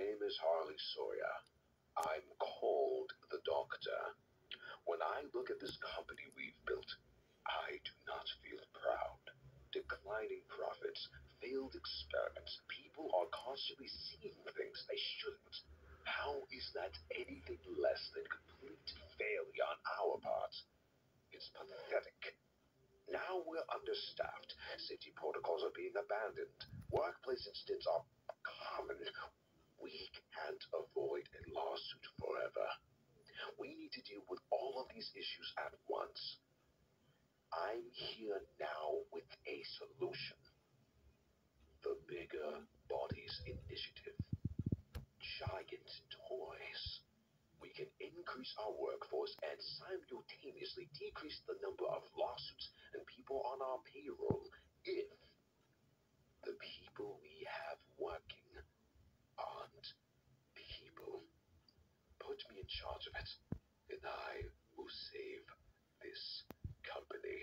name is Harley Sawyer. I'm called the Doctor. When I look at this company we've built, I do not feel proud. Declining profits, failed experiments, people are constantly seeing things they shouldn't. How is that anything less than complete failure on our part? It's pathetic. Now we're understaffed. Safety protocols are being abandoned. Workplace incidents are common. We can't avoid a lawsuit forever. We need to deal with all of these issues at once. I'm here now with a solution. The Bigger Bodies Initiative. Giant toys. We can increase our workforce and simultaneously decrease the number of lawsuits and people on our payroll if the people we have working aren't people. Put me in charge of it, and I will save this company.